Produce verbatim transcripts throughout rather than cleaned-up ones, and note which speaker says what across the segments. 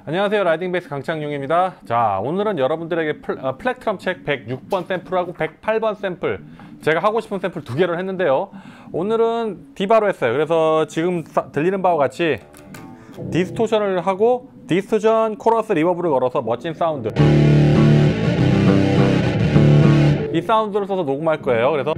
Speaker 1: 안녕하세요, 라이딩 베이스 강창용입니다. 자, 오늘은 여러분들에게 플, 어, 플렉트럼 책 백육 번 샘플하고 백팔 번 샘플, 제가 하고 싶은 샘플 두 개를 했는데요. 오늘은 디바로 했어요. 그래서 지금 사, 들리는 바와 같이 디스토션을 하고 디스토션, 코러스, 리버브를 걸어서 멋진 사운드, 이 사운드를 써서 녹음할 거예요. 그래서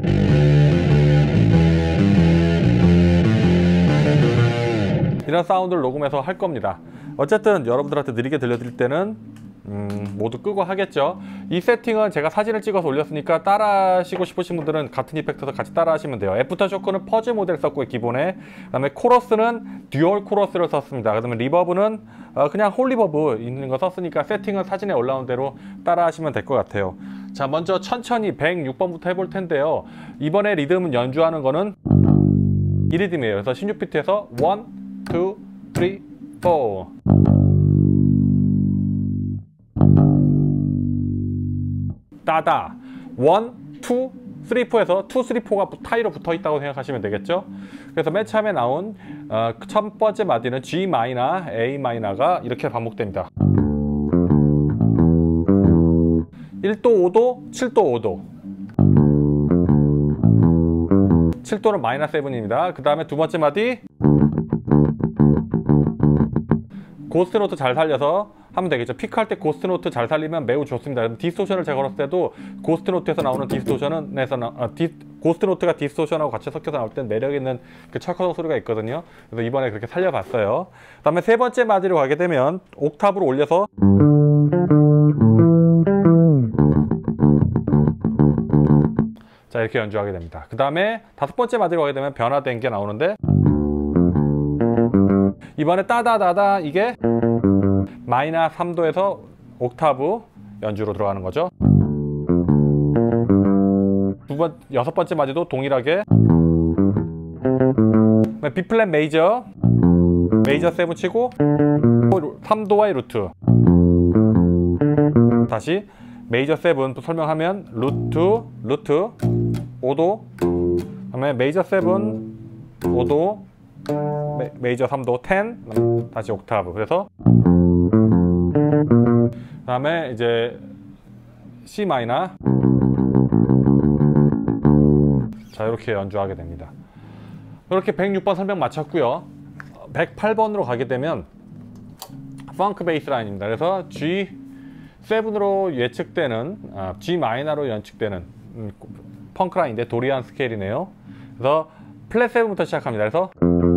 Speaker 1: 이런 사운드를 녹음해서 할 겁니다. 어쨌든 여러분들한테 느리게 들려드릴 때는 음, 모두 끄고 하겠죠. 이 세팅은 제가 사진을 찍어서 올렸으니까 따라 하시고 싶으신 분들은 같은 이펙트에서 같이 따라 하시면 돼요. 애프터쇼크는 퍼즈 모델 썼고요, 기본에. 그 다음에 코러스는 듀얼 코러스를 썼습니다. 그 다음에 리버브는 어, 그냥 홀 리버브 있는 거 썼으니까 세팅은 사진에 올라온 대로 따라 하시면 될 것 같아요. 자, 먼저 천천히 백육 번부터 해볼 텐데요. 이번에 리듬은 연주하는 거는 이 리듬이에요. 그래서 십육 비트에서 일, 이, 삼, 사 따다 일, 이, 삼, 사에서 이, 삼, 사가 타이로 붙어 있다고 생각하시면 되겠죠. 그래서 맨 처음에 나온 어, 첫 번째 마디는 G 마이너, A 마이너가 이렇게 반복됩니다. 일 도, 오 도, 칠 도, 오 도. 칠 도는 마이너 칠입니다. 그 다음에 두 번째 마디 고스트 노트 잘 살려서 하면 되겠죠. 피크할 때 고스트 노트 잘 살리면 매우 좋습니다. 디스토션을 제가 걸었을 때도 고스트 노트에서 나오는 디스토션은 에서 나, 아, 디, 고스트 노트가 디스토션하고 같이 섞여서 나올 땐 매력 있는 그 철커덕 소리가 있거든요. 그래서 이번에 그렇게 살려봤어요. 그 다음에 세 번째 마디로 가게 되면 옥탑으로 올려서 자, 이렇게 연주하게 됩니다. 그 다음에 다섯 번째 마디로 가게 되면 변화된 게 나오는데 이번에 따다다다 이게 마이너 삼 도에서 옥타브 연주로 들어가는 거죠. 두 번, 여섯 번째 마디도 동일하게 B 플랫 메이저, 메이저 칠 치고 삼 도와의 루트, 다시 메이저 칠 또 설명하면 루트, 루트, 오 도, 그다음에 메이저 칠, 오 도, 메, 메이저 삼 도, 십, 다시 옥타브. 그래서 그 다음에 이제 C 마이너. 자, 이렇게 연주하게 됩니다. 이렇게 백육 번 설명 마쳤고요. 백팔 번으로 가게 되면 펑크 베이스 라인입니다. 그래서 지 칠으로 예측되는 아, G 마이너로 연측되는 음, 펑크 라인인데 도리안 스케일이네요. 그래서 플랫 칠부터 시작합니다. 그래서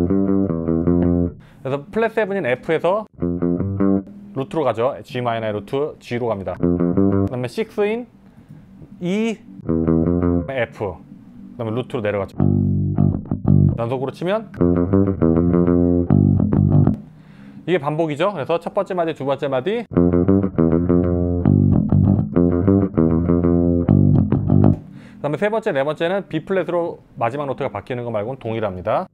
Speaker 1: 그래서 플랫 칠인 F에서 루트로 가죠. G 마이너의 루트 G로 갑니다. 그 다음에 육인 E, F, 그 다음에 루트로 내려가죠. 연속으로 치면 이게 반복이죠. 그래서 첫 번째 마디, 두 번째 마디, 그 다음에 세 번째, 네 번째는 B 플랫으로 마지막 노트가 바뀌는 거 말고는 동일합니다.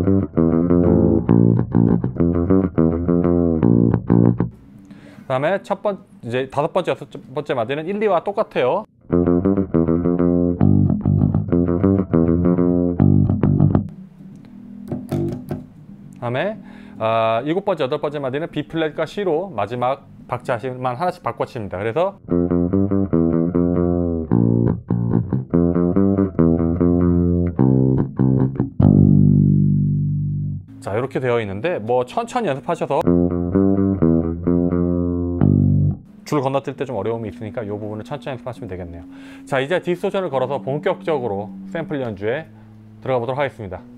Speaker 1: 그 다음에 첫 번, 이제 다섯 번째, 여섯 번째 마디는 일, 이와 똑같아요. 그 다음에 어, 일곱 번째, 여덟 번째 마디는 B 플랫과 C로 마지막 박자만 하나씩 바꿔칩니다. 그래서 자, 이렇게 되어 있는데 뭐 천천히 연습하셔서 줄 건너뛸 때 좀 어려움이 있으니까 이 부분을 천천히 연습하시면 되겠네요. 자, 이제 디스토션을 걸어서 본격적으로 샘플 연주에 들어가 보도록 하겠습니다.